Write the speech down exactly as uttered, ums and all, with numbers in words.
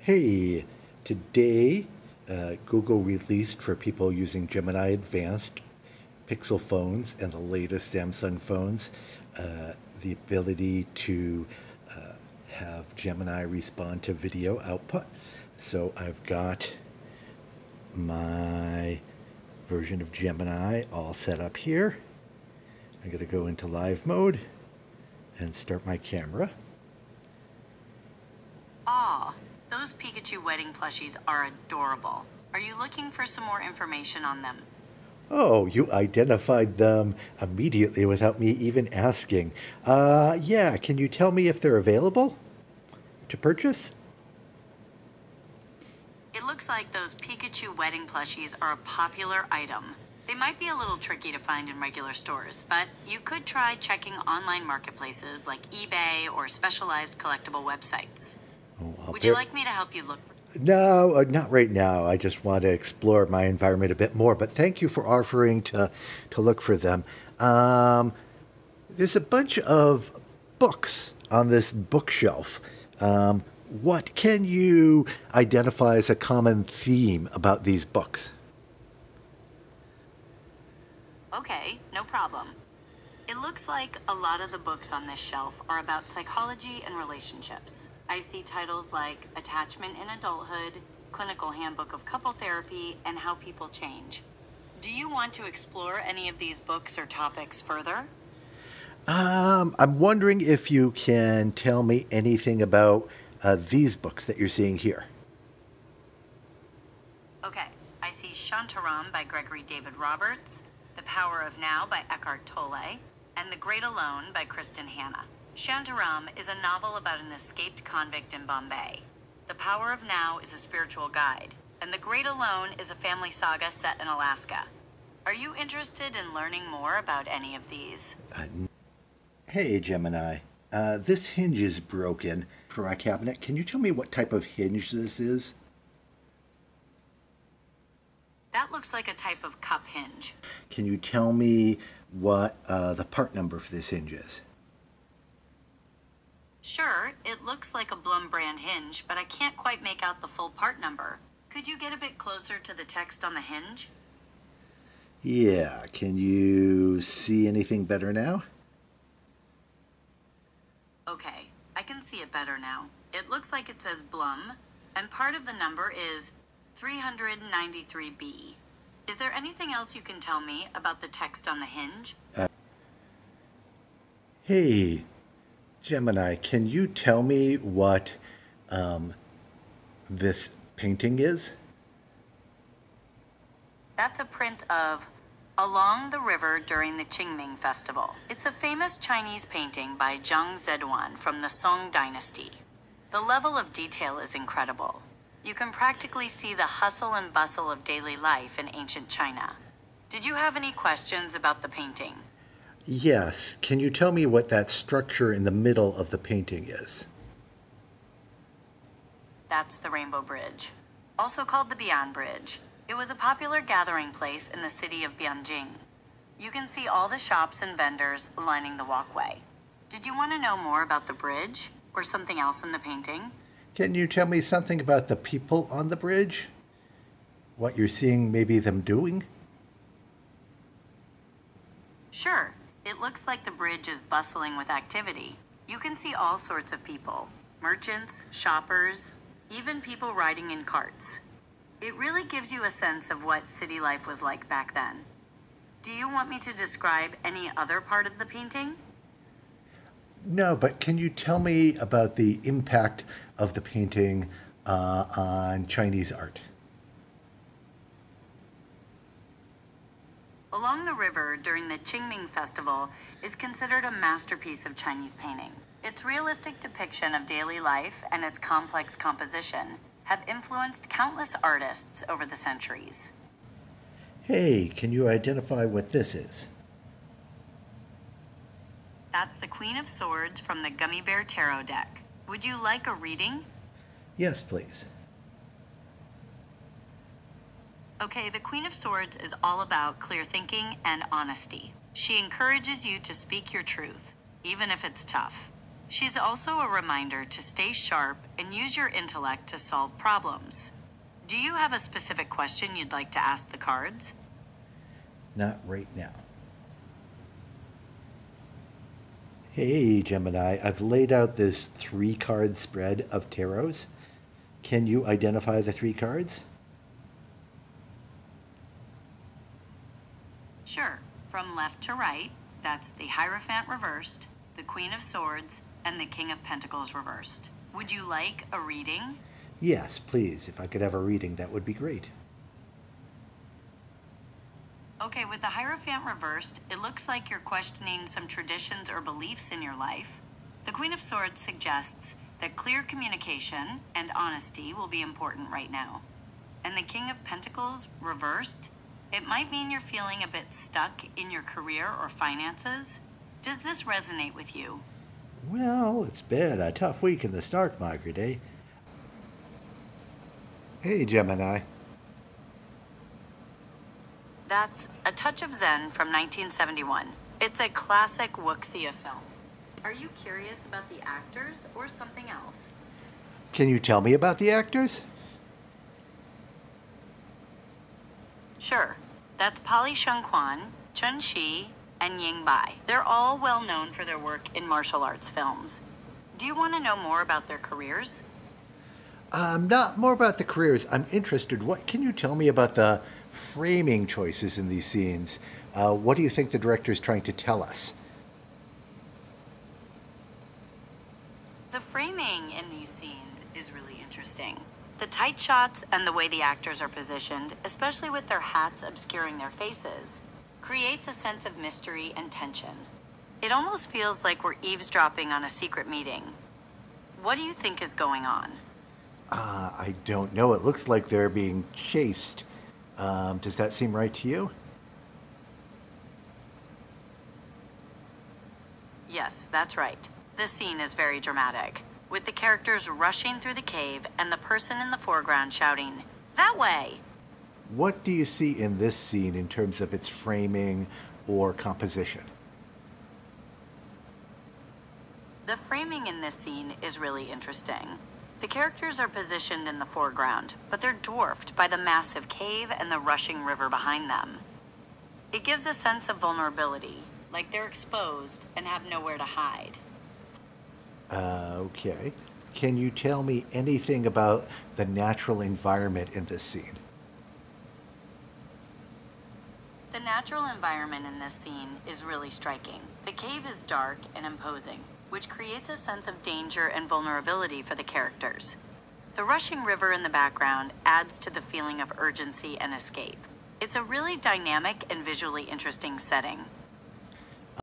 Hey, today uh, Google released for people using Gemini Advanced Pixel phones and the latest Samsung phones uh, the ability to uh, have Gemini respond to video output. So I've got my version of Gemini all set up here. I'm going to go into live mode and start my camera. Aw, those Pikachu Wedding Plushies are adorable. Are you looking for some more information on them? Oh, you identified them immediately without me even asking. Uh, yeah, can you tell me if they're available to purchase? It looks like those Pikachu Wedding Plushies are a popular item. They might be a little tricky to find in regular stores, but you could try checking online marketplaces like eBay or specialized collectible websites. Oh, Would you like me to help you look? No, uh, not right now. I just want to explore my environment a bit more, but thank you for offering to, to look for them. Um, there's a bunch of books on this bookshelf. Um, what can you identify as a common theme about these books? Okay, no problem. It looks like a lot of the books on this shelf are about psychology and relationships. I see titles like Attachment in Adulthood, Clinical Handbook of Couple Therapy, and How People Change. Do you want to explore any of these books or topics further? Um, I'm wondering if you can tell me anything about uh, these books that you're seeing here. Okay, I see Shantaram by Gregory David Roberts, The Power of Now by Eckhart Tolle, and The Great Alone by Kristen Hanna. Shantaram is a novel about an escaped convict in Bombay. The Power of Now is a spiritual guide, and The Great Alone is a family saga set in Alaska. Are you interested in learning more about any of these? Uh, hey, Gemini. Uh, this hinge is broken for my cabinet. Can you tell me what type of hinge this is? That looks like a type of cup hinge. Can you tell me what uh, the part number for this hinge is? Sure, it looks like a Blum brand hinge, but I can't quite make out the full part number. Could you get a bit closer to the text on the hinge? Yeah, can you see anything better now? Okay, I can see it better now. It looks like it says Blum, and part of the number is three ninety-three B. Is there anything else you can tell me about the text on the hinge? Uh, hey, Gemini, can you tell me what um, this painting is? That's a print of Along the River During the Qingming Festival. It's a famous Chinese painting by Zhang Zeduan from the Song Dynasty. The level of detail is incredible. You can practically see the hustle and bustle of daily life in ancient China. Did you have any questions about the painting? Yes. Can you tell me what that structure in the middle of the painting is? That's the Rainbow Bridge, also called the Bian Bridge. It was a popular gathering place in the city of Bianjing. You can see all the shops and vendors lining the walkway. Did you want to know more about the bridge or something else in the painting? Can you tell me something about the people on the bridge? What you're seeing maybe them doing? Sure. It looks like the bridge is bustling with activity. You can see all sorts of people. Merchants, shoppers, even people riding in carts. It really gives you a sense of what city life was like back then. Do you want me to describe any other part of the painting? No, but can you tell me about the impact of the painting uh, on Chinese art? Along the River During the Qingming Festival is considered a masterpiece of Chinese painting. Its realistic depiction of daily life and its complex composition have influenced countless artists over the centuries. Hey, can you identify what this is? That's the Queen of Swords from the Gummy Bear Tarot deck. Would you like a reading? Yes, please. Okay, the Queen of Swords is all about clear thinking and honesty. She encourages you to speak your truth, even if it's tough. She's also a reminder to stay sharp and use your intellect to solve problems. Do you have a specific question you'd like to ask the cards? Not right now. Hey, Gemini, I've laid out this three-card spread of tarots. Can you identify the three cards? Sure. From left to right, that's the Hierophant reversed, the Queen of Swords, and the King of Pentacles reversed. Would you like a reading? Yes, please. If I could have a reading, that would be great. Okay, with the Hierophant reversed, it looks like you're questioning some traditions or beliefs in your life. The Queen of Swords suggests that clear communication and honesty will be important right now. And the King of Pentacles reversed, it might mean you're feeling a bit stuck in your career or finances. Does this resonate with you? Well, it's been a tough week in the stock market, eh? Hey, Gemini. That's A Touch of Zen from nineteen seventy-one. It's a classic wuxia film. Are you curious about the actors or something else? Can you tell me about the actors? Sure. That's Polly Shun-Kwan, Chun Shi, and Ying Bai. They're all well known for their work in martial arts films. Do you want to know more about their careers? Um, not more about the careers. I'm interested. What can you tell me about the framing choices in these scenes? Uh, what do you think the director is trying to tell us? The framing in these scenes is really interesting. The tight shots and the way the actors are positioned, especially with their hats obscuring their faces, creates a sense of mystery and tension. It almost feels like we're eavesdropping on a secret meeting. What do you think is going on? Uh, I don't know. It looks like they're being chased. Um, does that seem right to you? Yes, that's right. This scene is very dramatic, with the characters rushing through the cave and the person in the foreground shouting, "That way!" What do you see in this scene in terms of its framing or composition? The framing in this scene is really interesting. The characters are positioned in the foreground, but they're dwarfed by the massive cave and the rushing river behind them. It gives a sense of vulnerability, like they're exposed and have nowhere to hide. Uh, okay. Can you tell me anything about the natural environment in this scene? The natural environment in this scene is really striking. The cave is dark and imposing, which creates a sense of danger and vulnerability for the characters. The rushing river in the background adds to the feeling of urgency and escape. It's a really dynamic and visually interesting setting.